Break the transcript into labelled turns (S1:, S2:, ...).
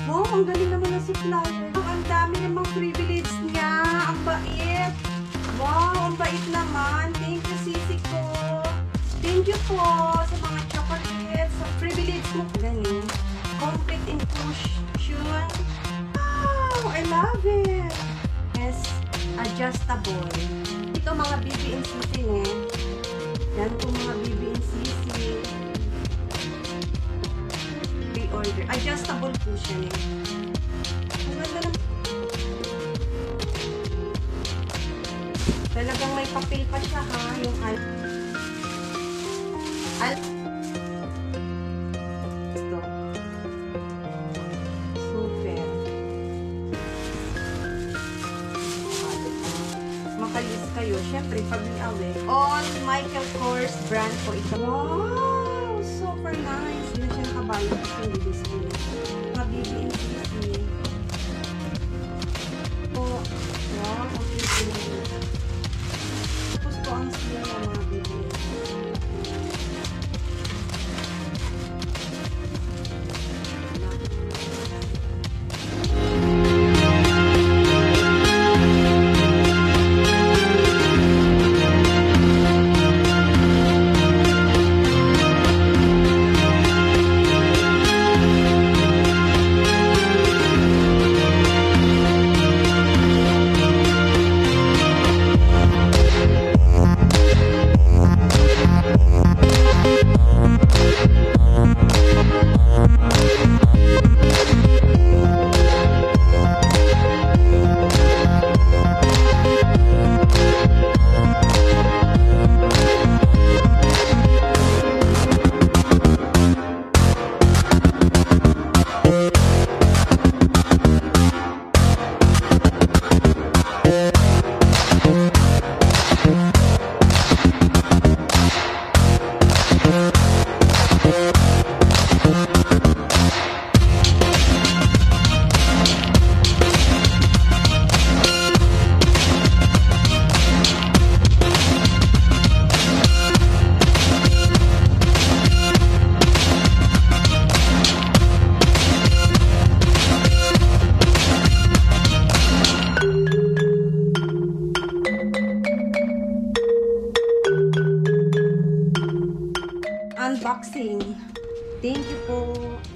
S1: Wow, ang galing naman ng supplier. Ang dami namang privilege niya. Ang bait. Wow, ang bait naman. Thank you, sisi ko. Thank you po sa mga chocolates. Sa privilege mo. Galing. Complete inclusion. Wow, I love it. Yes, adjustable. Ito mga BB&CC eh. Yan po mga BB&CC. Pre-order. Adjustable po siya eh. Ang ganda lang. Talagang may papel pa siya ha. Yung ito. Super. Makalis kayo. Siyempre, pag awe. All Michael Kors brand po ito. Wow! Super nice. Hindi na siya nakabayad kasi hindi display. Mga BB&CC. Oh, wow. Okay. Tapos po ang sila ng mga BB&CC. Unboxing. Thank you po.